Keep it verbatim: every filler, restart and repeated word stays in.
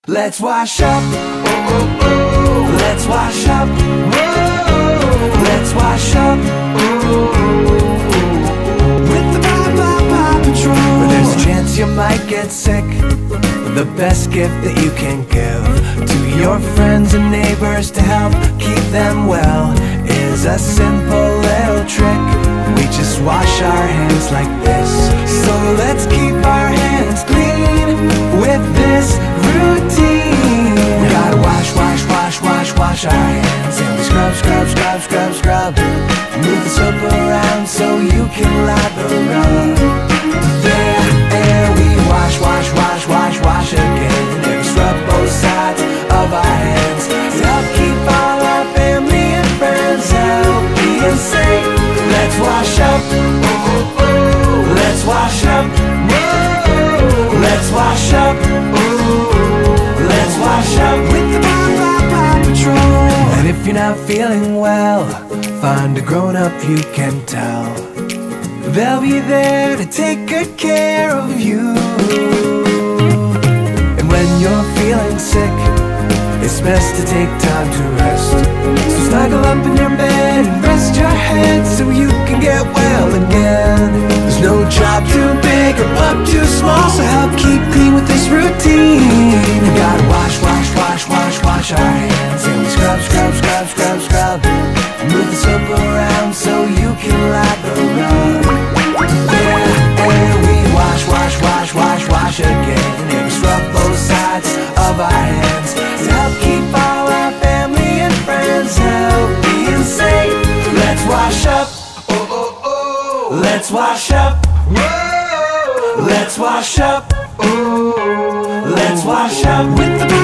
Let's wash up. Oh, oh, oh. Let's wash up. Whoa. Let's wash up. Oh. With the Paw Paw Patrol. Where there's a chance you might get sick, the best gift that you can give to your friends and neighbors to help keep them well is a simple little trick. We just wash our hands like this. So let's keep our hands clean with this routine. We gotta wash, wash, wash, wash, wash our hands. And we scrub, scrub, scrub, scrub, scrub. Move the soap around so you can lather up. There, there, we wash, wash, wash, wash, wash again. And we scrub both sides of our hands to help keep all our family and friends healthy and safe. Let's wash up. Oh, oh, oh. Let's wash up. Whoa. Let's wash up. Oh. Let's wash up with the Paw Paw Patrol. And if you're not feeling well, find a grown-up you can tell. They'll be there to take good care of you. And when you're feeling sick, it's best to take time to rest. So snuggle up in your bed and rest your head so you can get well again. There's no job too big or pup too small, so help keep clean with this routine. We gotta wash, wash, wash, wash, wash our hands. And we scrub, scrub, scrub, scrub, scrub. Move the soap around so you can lather up. There, there, we wash, wash, wash, wash, wash again. And we scrub both sides of our hands to help keep all our family and friends healthy and safe. Let's wash up. Oh, oh, oh. Let's wash up. Whoa. Let's wash up. Oh. Let's wash up with the